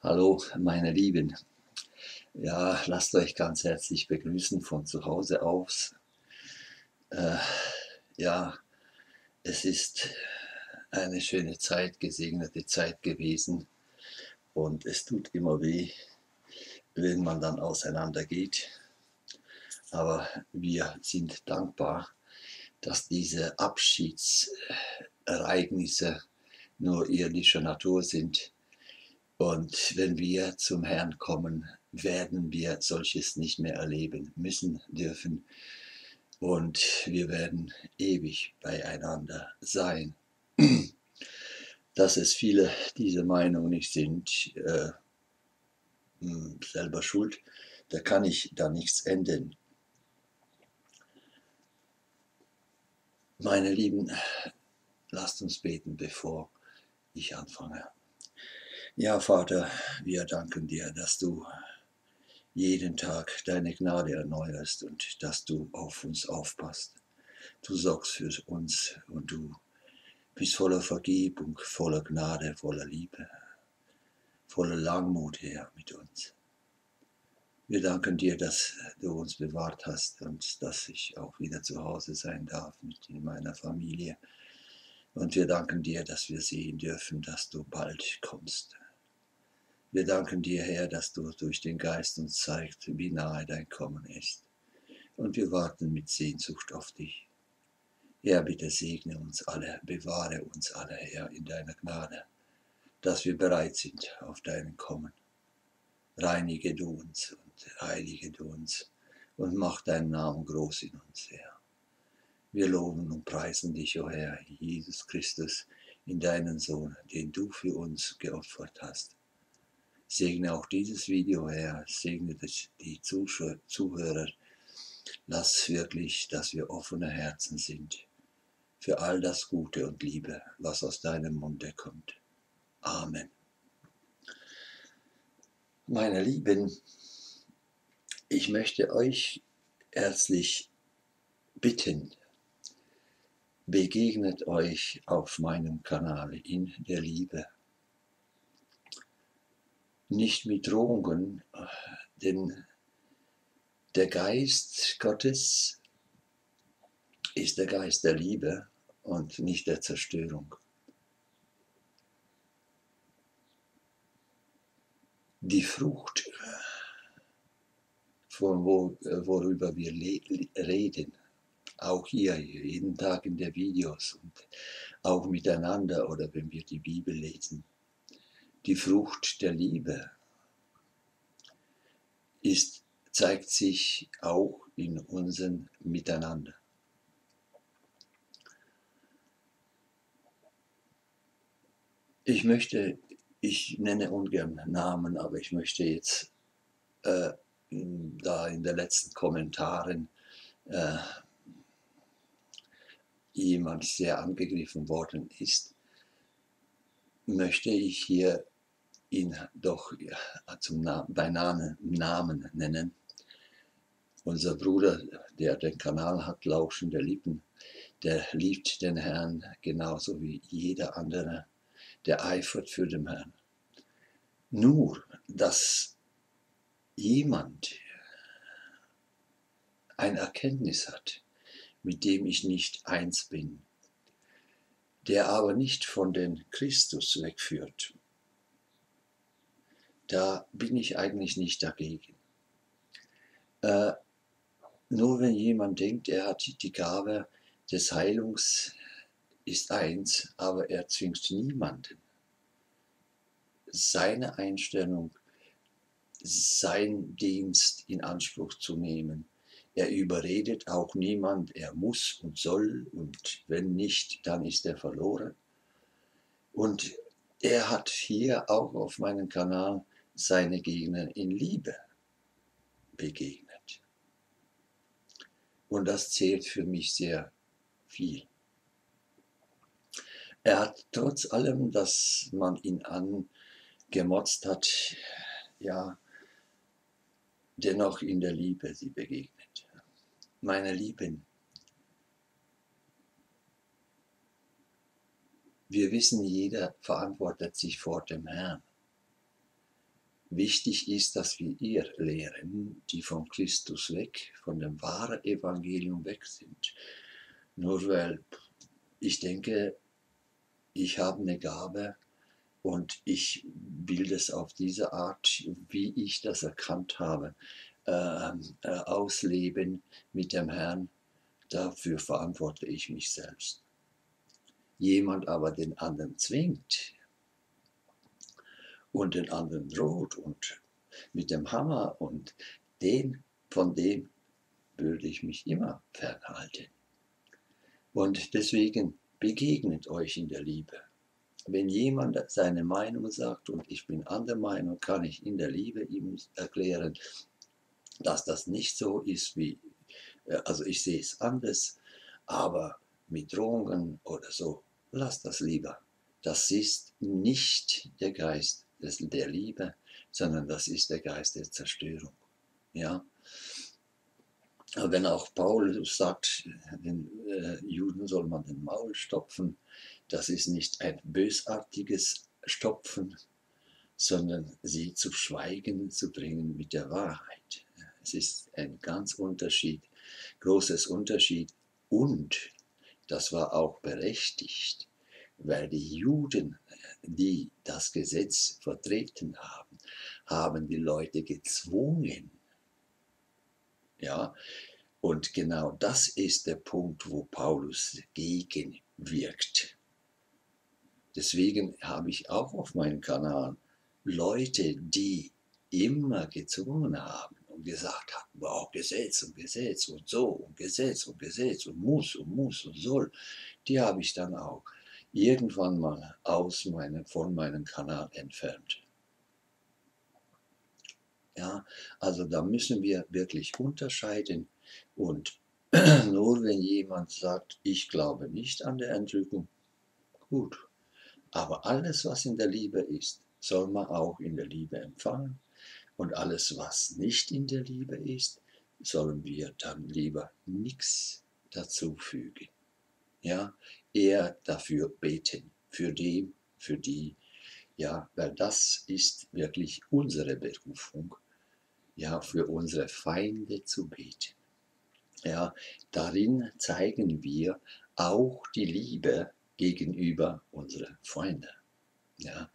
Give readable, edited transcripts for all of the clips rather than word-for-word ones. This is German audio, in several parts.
Hallo, meine Lieben. Ja, lasst euch ganz herzlich begrüßen von zu Hause aus. Äh, ja, es ist eine schöne Zeit, gesegnete Zeit gewesen und es tut immer weh, wenn man dann auseinandergeht. Aber wir sind dankbar, dass diese Abschiedsereignisse nur irdischer Natur sind. Und wenn wir zum Herrn kommen, werden wir solches nicht mehr erleben müssen, dürfen. Und wir werden ewig beieinander sein. Dass es viele dieser Meinung nicht sind, selber schuld, da kann ich da nichts ändern. Meine Lieben, lasst uns beten, bevor ich anfange. Ja, Vater, wir danken dir, dass du jeden Tag deine Gnade erneuerst und dass du auf uns aufpasst. Du sorgst für uns und du bist voller Vergebung, voller Gnade, voller Liebe, voller Langmut, Herr, mit uns. Wir danken dir, dass du uns bewahrt hast und dass ich auch wieder zu Hause sein darf mit in meiner Familie. Und wir danken dir, dass wir sehen dürfen, dass du bald kommst. Wir danken dir, Herr, dass du durch den Geist uns zeigst, wie nahe dein Kommen ist. Und wir warten mit Sehnsucht auf dich. Herr, bitte segne uns alle, bewahre uns alle, Herr, in deiner Gnade, dass wir bereit sind auf deinen Kommen. Reinige du uns und heilige du uns und mach deinen Namen groß in uns, Herr. Wir loben und preisen dich, o Herr, Jesus Christus, in deinen Sohn, den du für uns geopfert hast. Segne auch dieses Video, Herr, segne die Zuhörer. Lass wirklich, dass wir offene Herzen sind für all das Gute und Liebe, was aus deinem Munde kommt. Amen. Meine Lieben, ich möchte euch herzlich bitten, begegnet euch auf meinem Kanal in der Liebe. Nicht mit Drohungen, denn der Geist Gottes ist der Geist der Liebe und nicht der Zerstörung. Die Frucht, worüber wir reden, auch hier jeden Tag in den Videos und auch miteinander oder wenn wir die Bibel lesen, die Frucht der Liebe zeigt sich auch in unserem Miteinander. Ich nenne ungern Namen, aber ich möchte jetzt, da in den letzten Kommentaren jemand sehr angegriffen worden ist, möchte ich hier ihn doch bei Namen nennen. Unser Bruder, der den Kanal hat, Lauschende Lippen, der liebt den Herrn genauso wie jeder andere, der eifert für den Herrn. Nur, dass jemand ein Erkenntnis hat, mit dem ich nicht eins bin, der aber nicht von den Christus wegführt, da bin ich eigentlich nicht dagegen. Nur wenn jemand denkt, er hat die Gabe des Heilungs, ist eins, aber er zwingt niemanden, seine Einstellung, seinen Dienst in Anspruch zu nehmen. Er überredet auch niemand, er muss und soll, und wenn nicht, dann ist er verloren. Und er hat hier auch auf meinem Kanal seine Gegner in Liebe begegnet. Und das zählt für mich sehr viel. Er hat trotz allem, dass man ihn angemotzt hat, ja, dennoch in der Liebe sie begegnet. Meine Lieben, wir wissen, jeder verantwortet sich vor dem Herrn. wichtig ist, dass wir ihr lehren, die von Christus weg, von dem wahren Evangelium weg sind. Nur weil ich denke, ich habe eine Gabe und ich will das auf diese Art, wie ich das erkannt habe, ausleben mit dem Herrn. Dafür verantworte ich mich selbst. Jemand aber den anderen zwingt und den anderen droht und mit dem Hammer und von dem würde ich mich immer fernhalten. Und deswegen begegnet euch in der Liebe. Wenn jemand seine Meinung sagt und ich bin anderer Meinung, kann ich in der Liebe ihm erklären, dass das nicht so ist wie, also ich sehe es anders, aber mit Drohungen oder so, lasst das lieber. Das ist nicht der Geist der Liebe, sondern das ist der Geist der Zerstörung. Ja? Wenn auch Paulus sagt, den Juden soll man den Maul stopfen, das ist nicht ein bösartiges Stopfen, sondern sie zu Schweigen zu bringen mit der Wahrheit. Es ist ein ganz großes Unterschied und das war auch berechtigt, weil die Juden, die das Gesetz vertreten haben, haben die Leute gezwungen. Ja, und genau das ist der Punkt, wo Paulus gegenwirkt. Deswegen habe ich auch auf meinem Kanal Leute, die immer gezwungen haben und gesagt haben, wow, Gesetz und Gesetz und so und Gesetz und Gesetz und muss und soll, die habe ich dann auch irgendwann mal von meinem Kanal entfernt. Ja, also da müssen wir wirklich unterscheiden und nur wenn jemand sagt, ich glaube nicht an der Entrückung, gut. Aber alles, was in der Liebe ist, soll man auch in der Liebe empfangen. Und alles, was nicht in der Liebe ist, sollen wir dann lieber nichts dazufügen. Ja, eher dafür beten, für den, für die, ja, weil das ist wirklich unsere Berufung, ja, für unsere Feinde zu beten. Ja, darin zeigen wir auch die Liebe gegenüber unseren Freunden. Ja.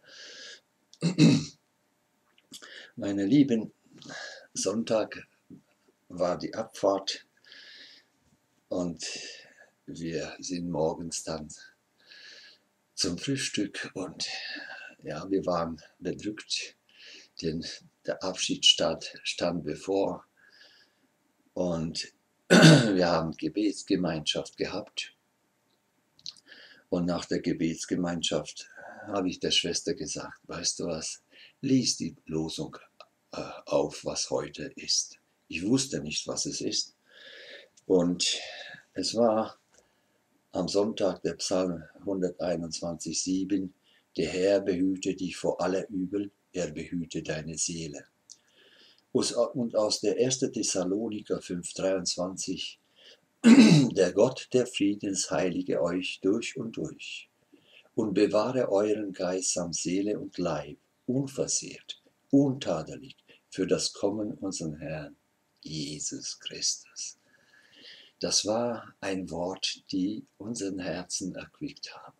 Meine Lieben, Sonntag war die Abfahrt und wir sind morgens dann zum Frühstück und ja, wir waren bedrückt, denn der Abschied stand bevor und wir haben Gebetsgemeinschaft gehabt. Und nach der Gebetsgemeinschaft habe ich der Schwester gesagt, weißt du was, lies die Losung auf, was heute ist. Ich wusste nicht, was es ist. Und es war am Sonntag der Psalm 121,7, der Herr behüte dich vor aller Übel, er behüte deine Seele. Und aus der 1. Thessaloniker 5,23, der Gott der Friedens heilige euch durch und durch und bewahre euren Geist samt Seele und Leib unversehrt, untadelig für das Kommen unseren Herrn Jesus Christus. Das war ein Wort, die unseren Herzen erquickt haben.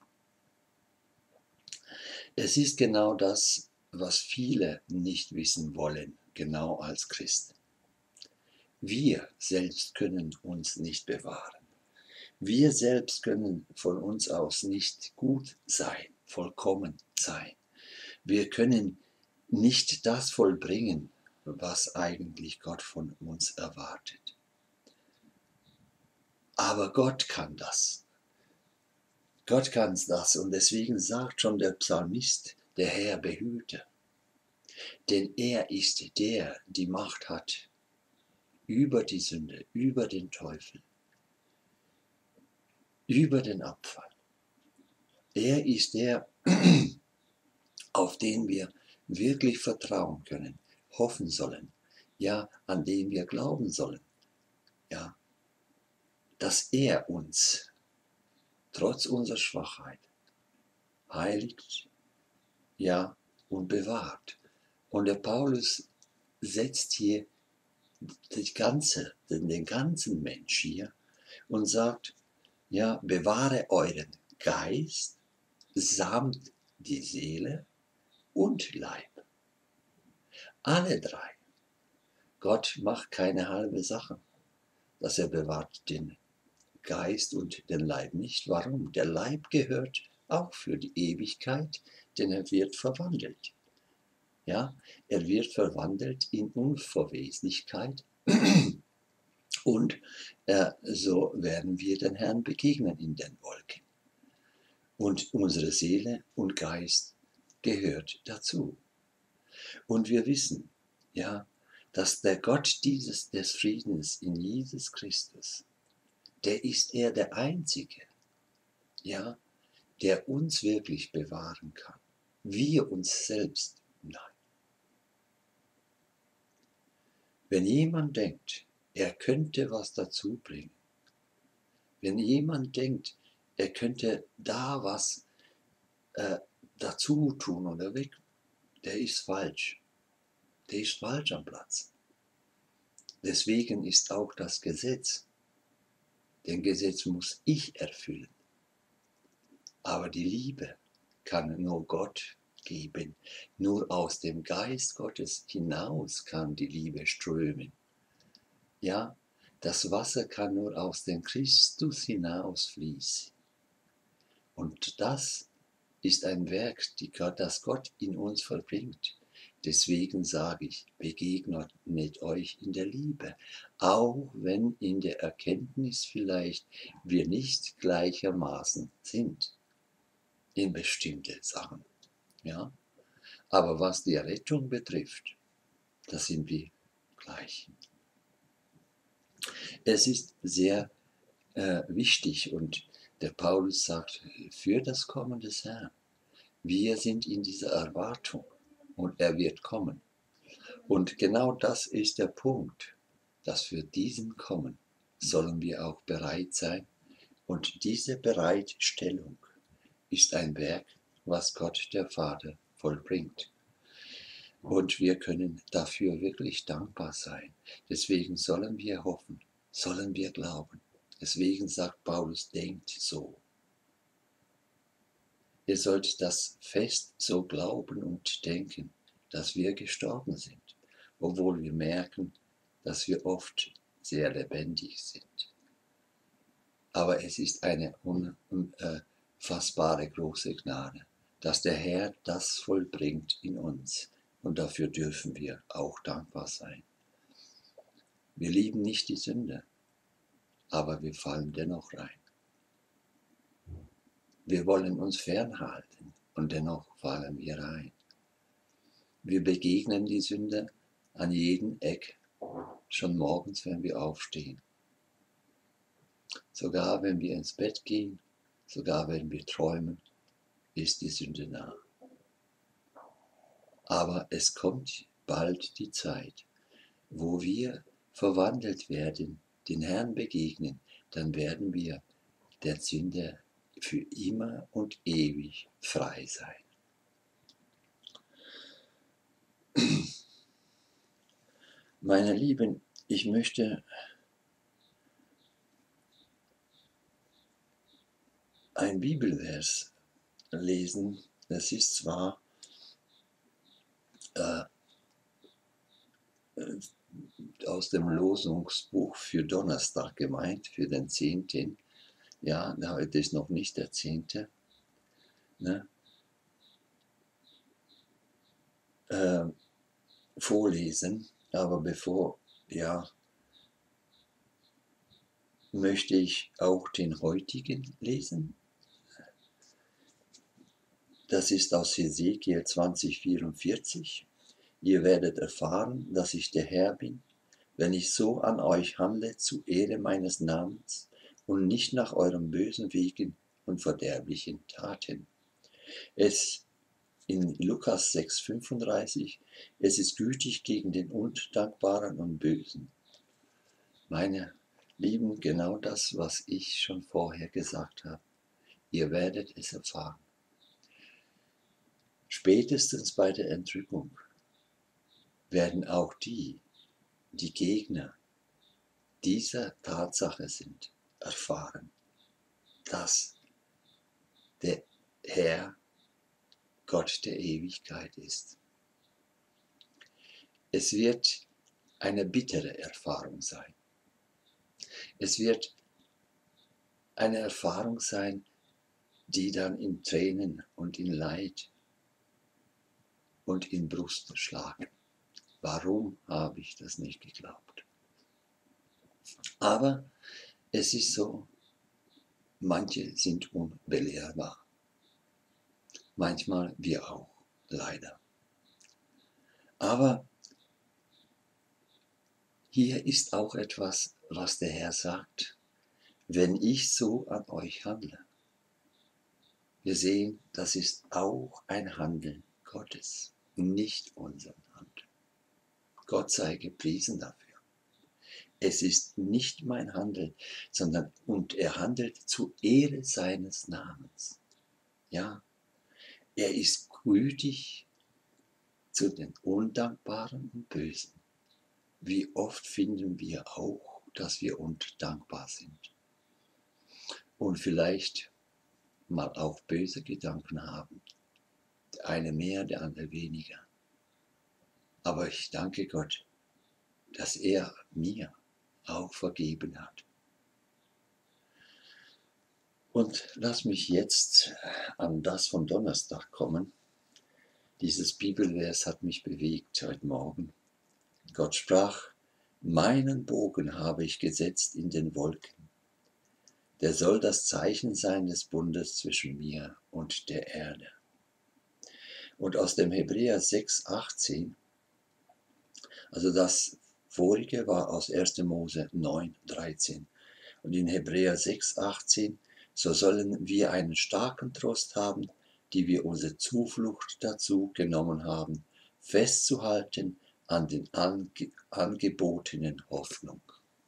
Es ist genau das, was viele nicht wissen wollen, genau als Christen. Wir selbst können uns nicht bewahren. Wir selbst können von uns aus nicht gut sein, vollkommen sein. Wir können nicht das vollbringen, was eigentlich Gott von uns erwartet. Aber Gott kann das. Gott kann das und deswegen sagt schon der Psalmist, der Herr behüte. Denn er ist der, die Macht hat über die Sünde, über den Teufel, über den Abfall. Er ist der, auf den wir wirklich vertrauen können, hoffen sollen, ja, an den wir glauben sollen, ja, dass er uns trotz unserer Schwachheit heiligt, ja, und bewahrt Und der Paulus setzt hier den ganzen Mensch hier und sagt, ja, bewahre euren Geist samt die Seele und Leib. Alle drei. Gott macht keine halbe Sache, dass er bewahrt den Geist und den Leib nicht. Warum? Der Leib gehört auch für die Ewigkeit, denn er wird verwandelt. Ja, er wird verwandelt in Unverweslichkeit und so werden wir den Herrn begegnen in den Wolken. Und unsere Seele und Geist gehört dazu. Und wir wissen, ja, dass der Gott des Friedens in Jesus Christus, der ist er der Einzige, ja, der uns wirklich bewahren kann. Wir uns selbst, nein. Wenn jemand denkt, er könnte was dazu bringen, wenn jemand denkt, er könnte da was dazu tun oder weg, der ist falsch. Der ist falsch am Platz. Deswegen ist auch das Gesetz. Den Gesetz muss ich erfüllen. Aber die Liebe kann nur Gott geben. Nur aus dem Geist Gottes hinaus kann die Liebe strömen. Ja, das Wasser kann nur aus dem Christus hinausfließen. Und das ist ein Werk, das Gott in uns vollbringt. Deswegen sage ich, begegnet euch in der Liebe, auch wenn in der Erkenntnis vielleicht wir nicht gleichermaßen sind in bestimmte Sachen. Ja? Aber was die Rettung betrifft, da sind wir gleich. Es ist sehr wichtig und der Paulus sagt, für das Kommen des Herrn, wir sind in dieser Erwartung und er wird kommen. Und genau das ist der Punkt, dass für diesen Kommen sollen wir auch bereit sein. Und diese Bereitstellung ist ein Werk, was Gott der Vater vollbringt. Und wir können dafür wirklich dankbar sein. Deswegen sollen wir hoffen, sollen wir glauben. Deswegen sagt Paulus, denkt so. Ihr sollt das fest so glauben und denken, dass wir gestorben sind, obwohl wir merken, dass wir oft sehr lebendig sind. Aber es ist eine unfassbare große Gnade, dass der Herr das vollbringt in uns. Und dafür dürfen wir auch dankbar sein. Wir lieben nicht die Sünde, aber wir fallen dennoch rein. Wir wollen uns fernhalten und dennoch fallen wir rein. Wir begegnen die Sünde an jedem Eck, schon morgens, wenn wir aufstehen. Sogar wenn wir ins Bett gehen, sogar wenn wir träumen, ist die Sünde nah. Aber es kommt bald die Zeit, wo wir verwandelt werden, den Herrn begegnen, dann werden wir der Sünde für immer und ewig frei sein. Meine Lieben, ich möchte ein Bibelvers lesen. Das ist zwar aus dem Losungsbuch für Donnerstag gemeint, für den 10. Ja, heute ist noch nicht der 10. Ne? Vorlesen, aber bevor, ja, möchte ich auch den heutigen lesen. Das ist aus Hesekiel 20,44. Ihr werdet erfahren, dass ich der Herr bin, wenn ich so an euch handle zu Ehre meines Namens und nicht nach euren bösen Wegen und verderblichen Taten. Es in Lukas 6,35, es ist gütig gegen den Undankbaren und Bösen. Meine Lieben, genau das, was ich schon vorher gesagt habe. Ihr werdet es erfahren. Spätestens bei der Entrückung werden auch die Gegner dieser Tatsache sind, erfahren, dass der Herr Gott der Ewigkeit ist. Es wird eine bittere Erfahrung sein. Es wird eine Erfahrung sein, die dann in Tränen und in Leid und in Brust schlagen. Warum habe ich das nicht geglaubt? Aber es ist so, manche sind unbelehrbar. Manchmal wir auch, leider. Aber hier ist auch etwas, was der Herr sagt, wenn ich so an euch handle. Wir sehen, das ist auch ein Handeln Gottes, nicht unser Handeln. Gott sei gepriesen dafür. Es ist nicht mein Handeln, sondern und er handelt zu Ehre seines Namens. Ja, er ist gütig zu den Undankbaren und Bösen. Wie oft finden wir auch, dass wir undankbar sind und vielleicht mal auch böse Gedanken haben. Der eine mehr, der andere weniger. Aber ich danke Gott, dass er mir auch vergeben hat. Und lass mich jetzt an das von Donnerstag kommen. Dieses Bibelvers hat mich bewegt heute Morgen. Gott sprach, meinen Bogen habe ich gesetzt in den Wolken. Der soll das Zeichen sein des Bundes zwischen mir und der Erde. Und aus dem Hebräer 6,18, also das vorige war aus 1. Mose 9,13. Und in Hebräer 6,18, so sollen wir einen starken Trost haben, die wir unsere Zuflucht dazu genommen haben, festzuhalten an den angebotenen Hoffnung.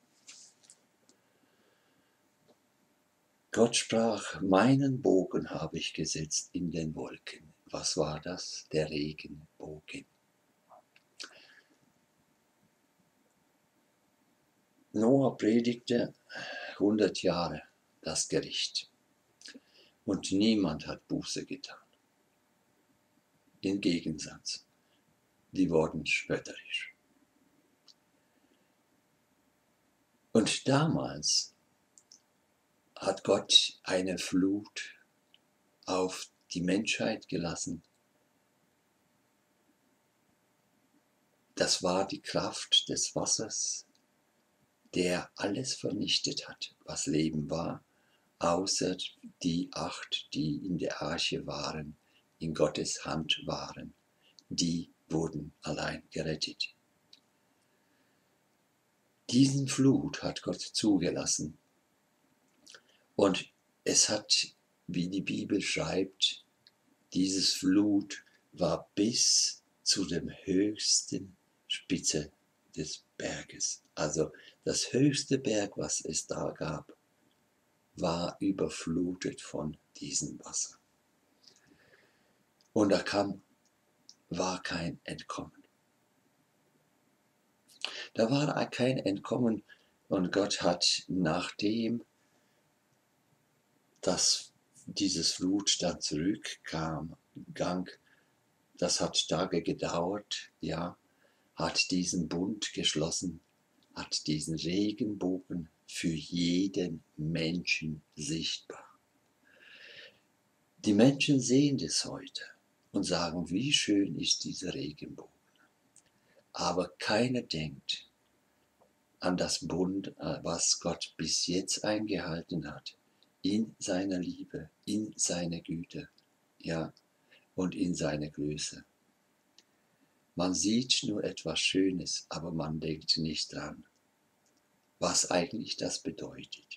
Gott sprach, meinen Bogen habe ich gesetzt in den Wolken. Was war das? Der Regenbogen. Noah predigte 100 Jahre das Gericht und niemand hat Buße getan. Im Gegensatz, die wurden spötterisch. Und damals hat Gott eine Flut auf die Menschheit gelassen. Das war die Kraft des Wassers, der alles vernichtet hat, was Leben war, außer die 8, die in der Arche waren, in Gottes Hand waren. Die wurden allein gerettet. Diesen Flut hat Gott zugelassen. Und es hat, wie die Bibel schreibt, dieses Flut war bis zu dem höchsten Spitze des Berges. Also das höchste Berg, was es da gab, war überflutet von diesem Wasser. Und war kein Entkommen. Da war kein Entkommen und Gott hat, nachdem dieses Flut dann zurückkam, das hat Tage gedauert, ja, hat diesen Bund geschlossen, hat diesen Regenbogen für jeden Menschen sichtbar. Die Menschen sehen das heute und sagen, wie schön ist dieser Regenbogen. Aber keiner denkt an das Bund, was Gott bis jetzt eingehalten hat, in seiner Liebe, in seiner Güte, ja, und in seiner Größe. Man sieht nur etwas Schönes, aber man denkt nicht dran, was eigentlich das bedeutet.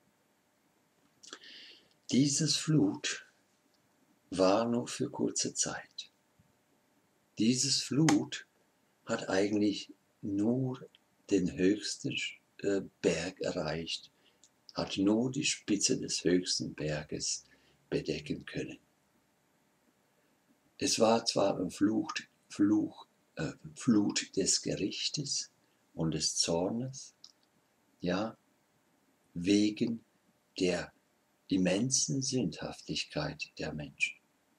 Dieses Flut war nur für kurze Zeit. Dieses Flut hat eigentlich nur den höchsten Berg erreicht, hat nur die Spitze des höchsten Berges bedecken können. Es war zwar ein Fluch Flut des Gerichtes und des Zornes, ja, wegen der immensen Sündhaftigkeit der Menschen.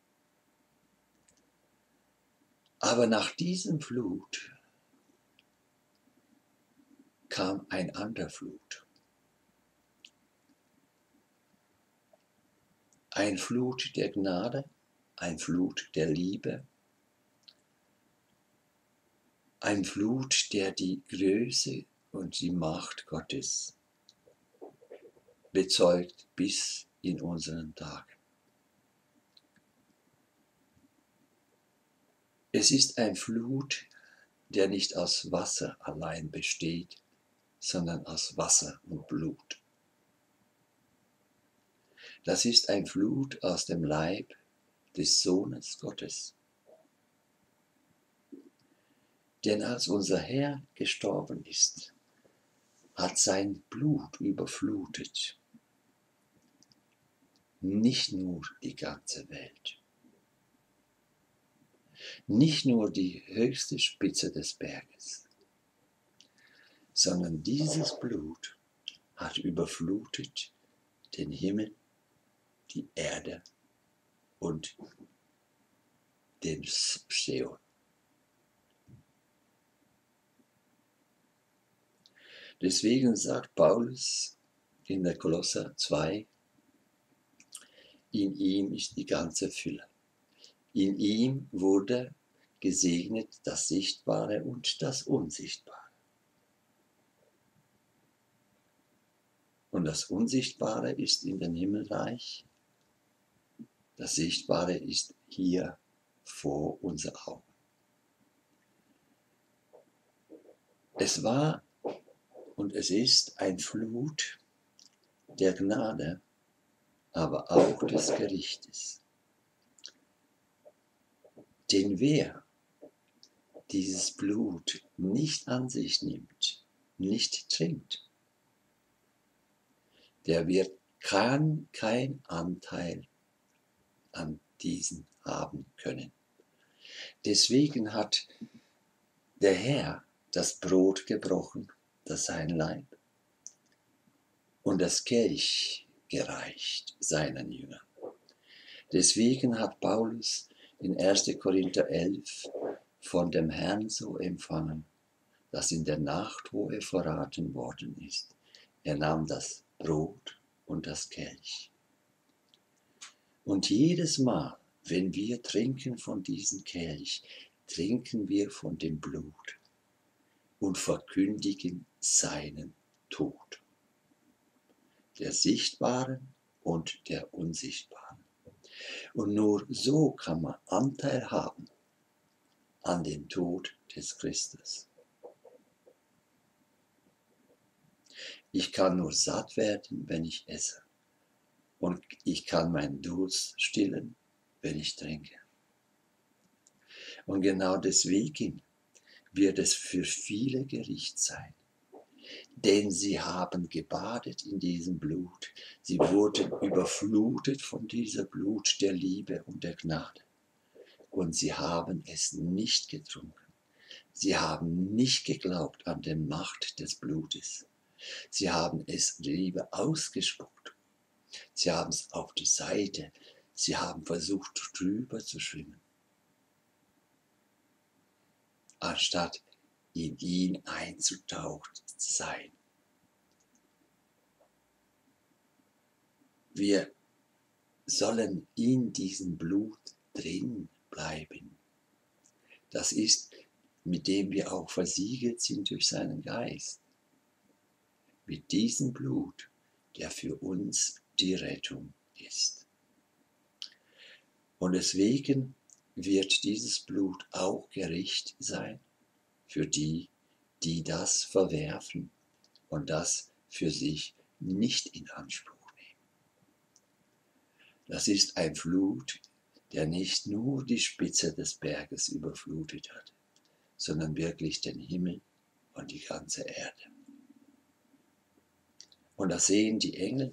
Aber nach diesem Flut kam ein anderer Flut. Ein Flut der Gnade, ein Flut der Liebe, ein Flut, der die Größe und die Macht Gottes bezeugt bis in unseren Tag. Es ist ein Flut, der nicht aus Wasser allein besteht, sondern aus Wasser und Blut. Das ist ein Flut aus dem Leib des Sohnes Gottes. Denn als unser Herr gestorben ist, hat sein Blut überflutet nicht nur die ganze Welt, nicht nur die höchste Spitze des Berges, sondern dieses Blut hat überflutet den Himmel, die Erde und den Sheol. Deswegen sagt Paulus in der Kolosser 2, in ihm ist die ganze Fülle. In ihm wurde gesegnet das Sichtbare und das Unsichtbare. Und das Unsichtbare ist in dem Himmelreich, das Sichtbare ist hier vor unseren Augen. Es war und es ist ein Flut der Gnade, aber auch des Gerichtes. Denn wer dieses Blut nicht an sich nimmt, nicht trinkt, der kann kein Anteil an diesen haben können. Deswegen hat der Herr das Brot gebrochen, das sein Leib, und das Kelch gereicht seinen Jüngern. Deswegen hat Paulus in 1. Korinther 11 von dem Herrn so empfangen, dass in der Nacht, wo er verraten worden ist, er nahm das Brot und das Kelch. Und jedes Mal, wenn wir trinken von diesem Kelch, trinken wir von dem Blut und verkündigen seinen Tod, der sichtbaren und der unsichtbaren. Und nur so kann man Anteil haben an dem Tod des Christus. Ich kann nur satt werden, wenn ich esse. Und ich kann meinen Durst stillen, wenn ich trinke. Und genau deswegen wird es für viele Gericht sein. Denn sie haben gebadet in diesem Blut. Sie wurden überflutet von dieser Blut der Liebe und der Gnade. Und sie haben es nicht getrunken. Sie haben nicht geglaubt an die Macht des Blutes. Sie haben es lieber ausgespuckt. Sie haben es auf die Seite. Sie haben versucht, drüber zu schwimmen, anstatt in ihn einzutaucht zu sein. Wir sollen in diesem Blut drin bleiben. Das ist, mit dem wir auch versiegelt sind durch seinen Geist. Mit diesem Blut, der für uns die Rettung ist. Und deswegen wird dieses Blut auch Gericht sein für die, die das verwerfen und das für sich nicht in Anspruch nehmen. Das ist ein Flut, der nicht nur die Spitze des Berges überflutet hat, sondern wirklich den Himmel und die ganze Erde. Und das sehen die Engel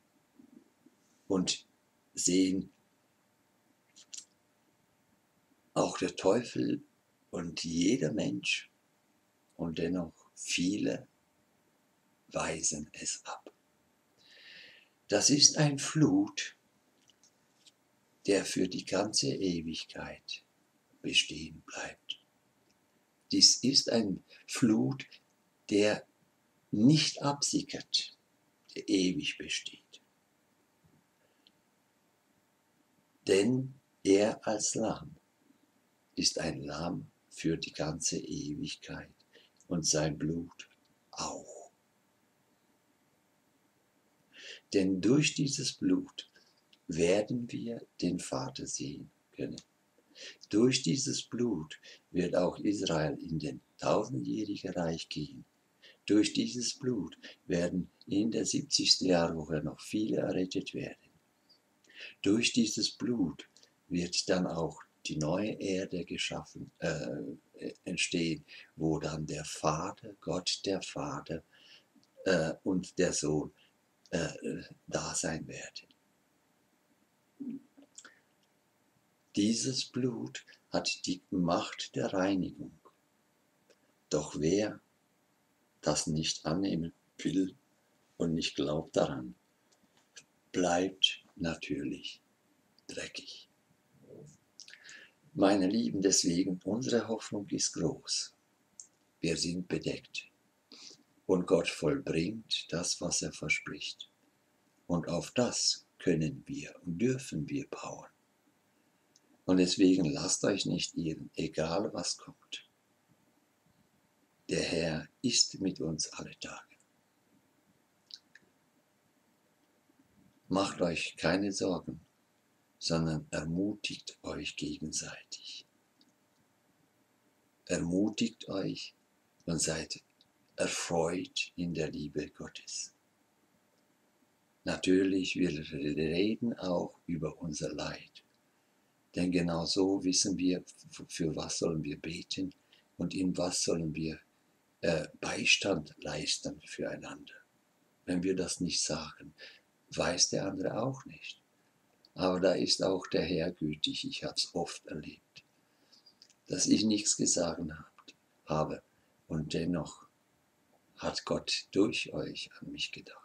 und sehen auch der Teufel Und jeder Mensch und dennoch viele weisen es ab. Das ist ein Flut, der für die ganze Ewigkeit bestehen bleibt. Dies ist ein Flut, der nicht absickert, der ewig besteht. Denn er als Lamm ist ein Lamm für die ganze Ewigkeit und sein Blut auch. Denn durch dieses Blut werden wir den Vater sehen können. Durch dieses Blut wird auch Israel in den tausendjährigen Reich gehen. Durch dieses Blut werden in der 70. Jahrwoche noch viele errettet werden. Durch dieses Blut wird dann auch die neue Erde geschaffen, entstehen, wo dann der Vater, Gott der Vater und der Sohn da sein werden. Dieses Blut hat die Macht der Reinigung. Doch wer das nicht annehmen will und nicht glaubt daran, bleibt natürlich dreckig. Meine Lieben, deswegen, unsere Hoffnung ist groß. Wir sind bedeckt. Und Gott vollbringt das, was er verspricht. Und auf das können wir und dürfen wir bauen. Und deswegen lasst euch nicht irren, egal was kommt. Der Herr ist mit uns alle Tage. Macht euch keine Sorgen, sondern ermutigt euch gegenseitig. Ermutigt euch und seid erfreut in der Liebe Gottes. Natürlich, wir reden auch über unser Leid. Denn genau so wissen wir, für was sollen wir beten und in was sollen wir Beistand leisten füreinander. Wenn wir das nicht sagen, weiß der andere auch nicht. Aber da ist auch der Herr gütig. Ich habe es oft erlebt, dass ich nichts gesagt habe und dennoch hat Gott durch euch an mich gedacht.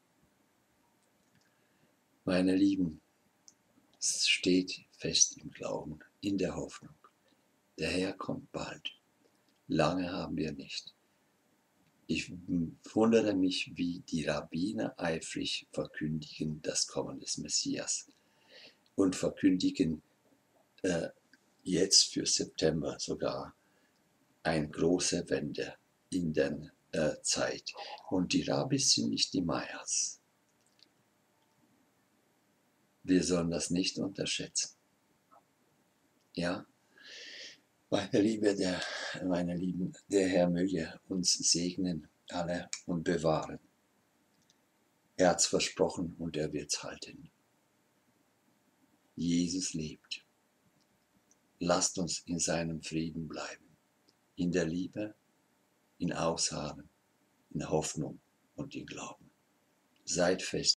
Meine Lieben, es steht fest im Glauben, in der Hoffnung. Der Herr kommt bald. Lange haben wir nicht. Ich wundere mich, wie die Rabbiner eifrig verkündigen das Kommen des Messias und verkündigen jetzt für September sogar eine große Wende in der Zeit. Und die Rabbis sind nicht die Mayas. Wir sollen das nicht unterschätzen. Ja, meine Lieben, der Herr möge uns segnen alle und bewahren. Er hat es versprochen und er wird es halten. Jesus lebt. Lasst uns in seinem Frieden bleiben, in der Liebe, in Ausharren, in Hoffnung und in Glauben. Seid fest.